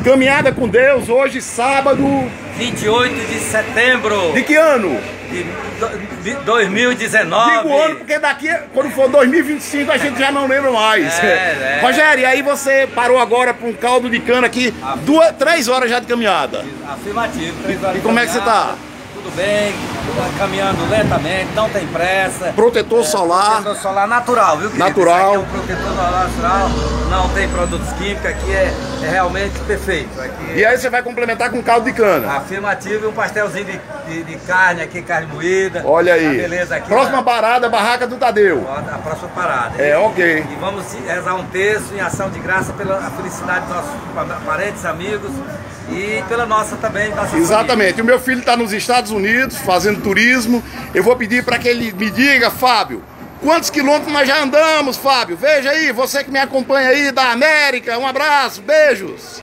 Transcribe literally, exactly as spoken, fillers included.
Caminhada com Deus, hoje, sábado... vinte e oito de setembro. De que ano? De dois mil e dezenove. Digo ano porque daqui, quando for dois mil e vinte e cinco, a gente já não lembra mais. É, é. Rogério, e aí você parou agora para um caldo de cana aqui, duas, três horas já de caminhada. Afirmativo, três horas E de como é que você tá? Tudo bem, caminhando lentamente, não tem pressa. Protetor é, solar. Protetor solar natural, viu, querido? Natural. Esse aqui é um protetor solar natural, não tem produtos químicos, aqui é, é realmente perfeito. Aqui E aí você vai complementar com caldo de cana. Afirmativo e um pastelzinho de, de, de carne aqui, carne moída. Olha aí. Tá beleza aqui. Próxima na... parada, Barraca do Tadeu. A próxima parada. É, ok. E vamos rezar um terço em ação de graça pela felicidade dos nossos parentes, amigos e pela nossa também. Nossa Exatamente. família. O meu filho está nos Estados Unidos fazendo turismo. Eu vou pedir para que ele me diga, Fábio, quantos quilômetros nós já andamos, Fábio? Veja aí, você que me acompanha aí da América. Um abraço, beijos.